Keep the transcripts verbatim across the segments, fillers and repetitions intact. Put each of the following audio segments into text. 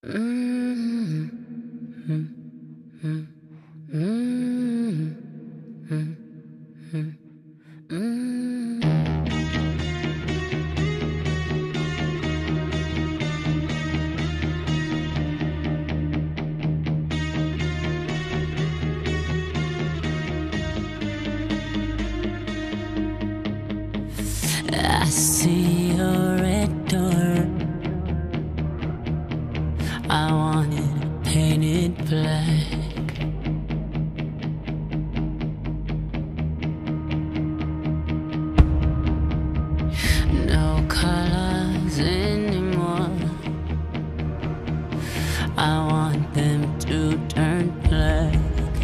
Mm-hmm. Mm-hmm. Mm-hmm. Mm-hmm. I see your red door. I want it painted black. No colors anymore. I want them to turn black.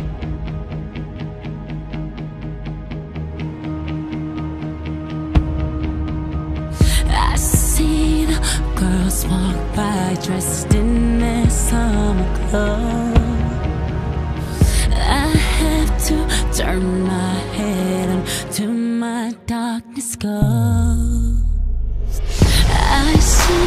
I see the girls walk by dressed in their summer clothes. I have to turn my head until my darkness goes. I see